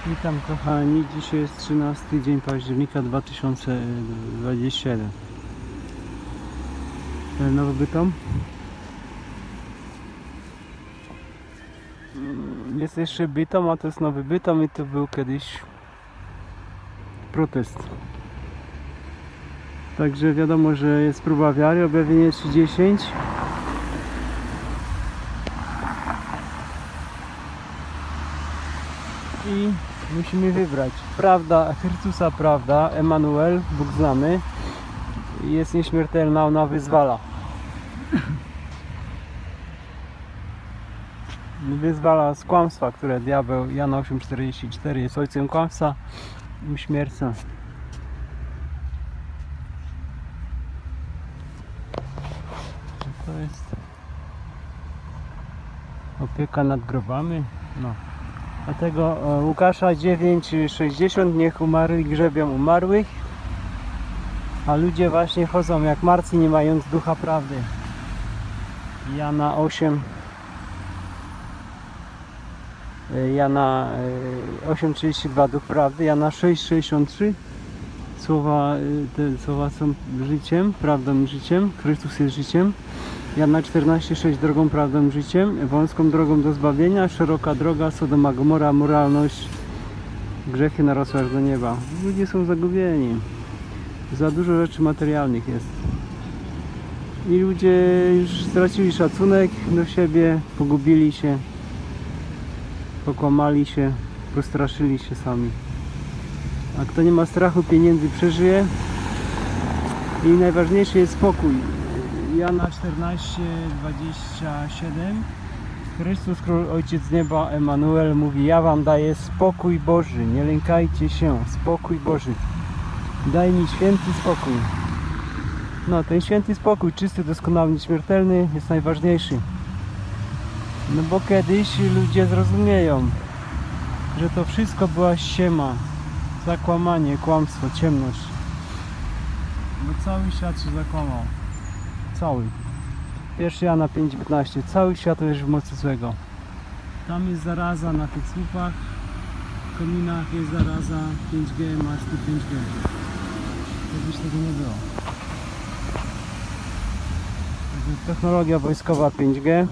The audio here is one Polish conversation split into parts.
Witam kochani, dzisiaj jest 13 dzień października 2021. Nowy Bytom. Jest jeszcze Bytom, a to jest Nowy Bytom i to był kiedyś protest. Także wiadomo, że jest próba wiary, objawienie 3:10. I musimy wybrać. Prawda Chrystusa, prawda, Emanuel, Bóg z nami, jest nieśmiertelna, ona wyzwala. Wyzwala z kłamstwa, które diabeł, Jan 8,44, jest ojcem kłamstwa i śmiercą. To jest opieka nad grobami. No. Dlatego Łukasza 9,60, niech umarli grzebią umarłych, a ludzie właśnie chodzą jak martwi, nie mając ducha prawdy. Jana 8,32 duch prawdy, Jana 6,63 te słowa są życiem, prawdą i życiem, Chrystus jest życiem. Jana 14,6 drogą, prawdą, życiem, wąską drogą do zbawienia, szeroka droga, Sodoma, Gomora, moralność, grzechy narosły aż do nieba. Ludzie są zagubieni. Za dużo rzeczy materialnych jest. I ludzie już stracili szacunek do siebie, pogubili się, pokłamali się, postraszyli się sami. A kto nie ma strachu pieniędzy, przeżyje. I najważniejszy jest spokój. Jana 14:27. Chrystus, Król, Ojciec z nieba, Emanuel mówi: ja wam daję spokój Boży, nie lękajcie się, spokój Boży. Daj mi święty spokój. No, ten święty spokój, czysty, doskonały, nieśmiertelny, jest najważniejszy. No bo kiedyś ludzie zrozumieją, że to wszystko była ściema, zakłamanie, kłamstwo, ciemność. Bo cały świat się zakłamał. Cały. 1 Jana 5,15. Cały świat leży w mocy złego. Tam jest zaraza na tych słupach. W kominach jest zaraza 5G, masz tu 5G. Kiedyś tego nie było. Technologia wojskowa 5G.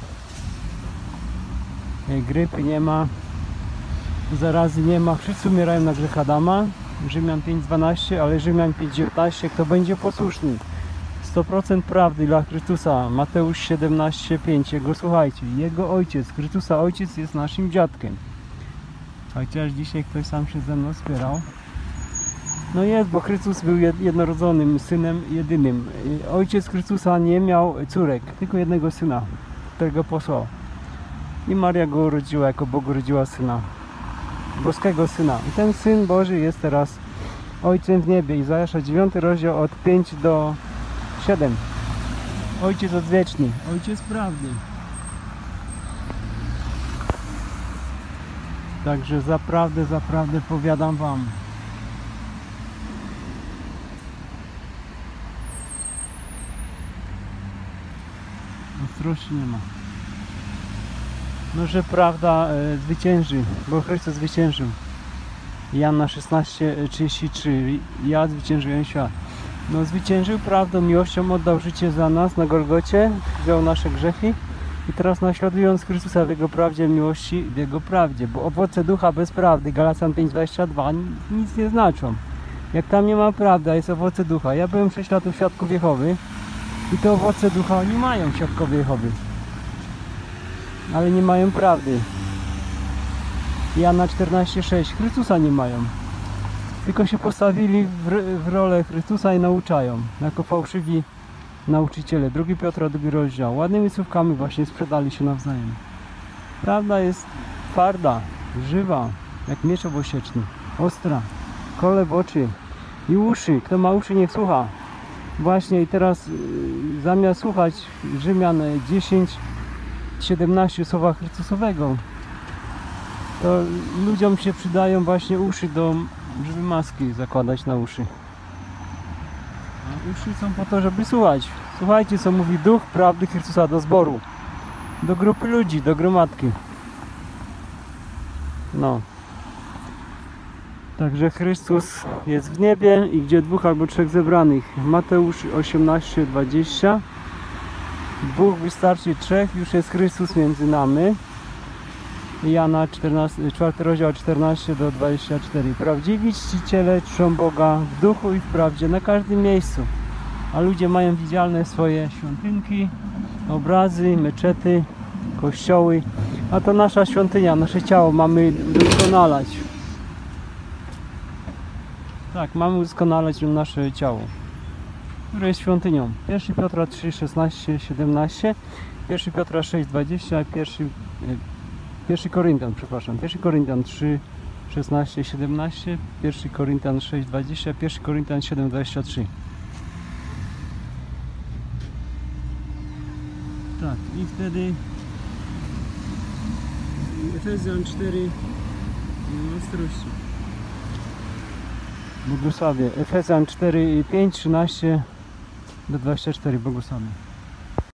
Grypy nie ma. Zarazy nie ma. Wszyscy umierają na grzech Adama. Rzymian 5,12, ale Rzymian 5,19. Kto będzie posłuszny? 100% prawdy dla Chrystusa. Mateusz 17,5. Jego słuchajcie. Jego ojciec, Chrystusa ojciec, jest naszym dziadkiem. Chociaż dzisiaj ktoś sam się ze mną spierał. No jest, bo Chrystus był jednorodzonym synem jedynym. Ojciec Chrystusa nie miał córek, tylko jednego syna, którego posłał. I Maria go urodziła, jako Bóg urodziła syna. Boskiego syna. I ten Syn Boży jest teraz Ojcem w niebie. Izajasza 9 rozdział od 5 do 7. Ojciec odwieczny, Ojciec prawdy. Także zaprawdę powiadam wam. Ostrości nie ma. No, że prawda zwycięży, bo Chrystus zwyciężył. Jana 16:33. Ja zwyciężyłem świat. No, zwyciężył prawdą, miłością, oddał życie za nas na Golgocie, wziął nasze grzechy i teraz, naśladując Chrystusa w Jego prawdzie, miłości, w Jego prawdzie, bo owoce ducha bez prawdy, Galacjan 5:22, nic nie znaczą. Jak tam nie ma prawdy, a jest owoce ducha. Ja byłem 6 lat u świadków Jehowy i te owoce ducha oni mają, świadkowie Jehowy, ale nie mają prawdy. Jana 14:6. Chrystusa nie mają. Tylko się postawili w rolę Chrystusa i nauczają, jako fałszywi nauczyciele. 2 Piotra, 2 rozdział. Ładnymi słówkami właśnie sprzedali się nawzajem. Prawda jest twarda, żywa, jak miecz obosieczny, ostra, kole w oczy i uszy. Kto ma uszy, niech słucha. Właśnie i teraz zamiast słuchać Rzymian 10:17 słowa Chrystusowego, to ludziom się przydają właśnie uszy, żeby maski zakładać na uszy. A uszy są po to, żeby słuchać. Słuchajcie, co mówi Duch Prawdy Chrystusa do zboru, do grupy ludzi, do gromadki. No. Także Chrystus jest w niebie i gdzie dwóch albo trzech zebranych. Mateusz 18:20. Dwóch wystarczy, trzech, już jest Chrystus między nami. Jana 4 rozdział 14 do 24. Prawdziwi czciciele czczą Boga w duchu i w prawdzie na każdym miejscu. A ludzie mają widzialne swoje świątynki, obrazy, meczety, kościoły. A to nasza świątynia, nasze ciało mamy doskonalać. Tak, mamy udoskonalać nasze ciało, które jest świątynią. 1 Piotra 3, 16, 17, 1 Piotra 6, 20, 1 Koryntian, przepraszam, 1 Koryntian 3, 16, 17, 1 Koryntian 6, 20, 1 Koryntian 7, 23. Tak, i wtedy Efezjan 4 ostrości. Błogosławię. Efezjan 4, 5, 13 do 24. Błogosławię.